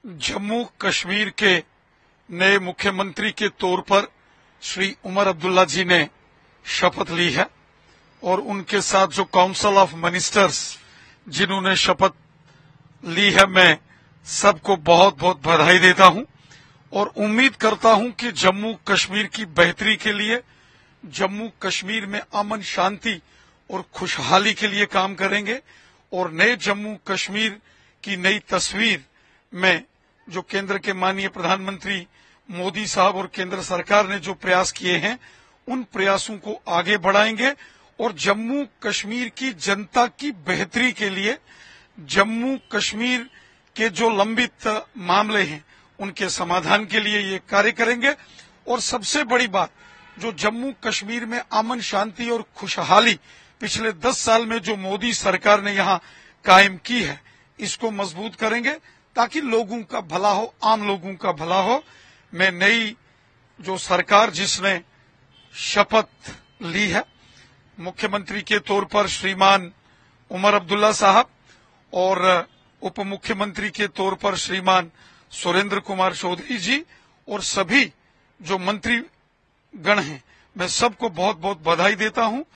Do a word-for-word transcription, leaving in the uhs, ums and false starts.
जम्मू कश्मीर के नए मुख्यमंत्री के तौर पर श्री उमर अब्दुल्ला जी ने शपथ ली है और उनके साथ जो काउंसिल ऑफ मिनिस्टर्स जिन्होंने शपथ ली है, मैं सबको बहुत बहुत बधाई देता हूं और उम्मीद करता हूं कि जम्मू कश्मीर की बेहतरी के लिए, जम्मू कश्मीर में अमन शांति और खुशहाली के लिए काम करेंगे और नए जम्मू कश्मीर की नई तस्वीर में जो केंद्र के माननीय प्रधानमंत्री मोदी साहब और केंद्र सरकार ने जो प्रयास किए हैं, उन प्रयासों को आगे बढ़ाएंगे और जम्मू कश्मीर की जनता की बेहतरी के लिए, जम्मू कश्मीर के जो लंबित मामले हैं उनके समाधान के लिए ये कार्य करेंगे। और सबसे बड़ी बात, जो जम्मू कश्मीर में अमन शांति और खुशहाली पिछले दस साल में जो मोदी सरकार ने यहाँ कायम की है, इसको मजबूत करेंगे ताकि लोगों का भला हो, आम लोगों का भला हो। मैं नई जो सरकार जिसने शपथ ली है, मुख्यमंत्री के तौर पर श्रीमान उमर अब्दुल्ला साहब और उप मुख्यमंत्री के तौर पर श्रीमान सुरेंद्र कुमार चौधरी जी और सभी जो मंत्री गण हैं, मैं सबको बहुत बहुत बधाई देता हूं।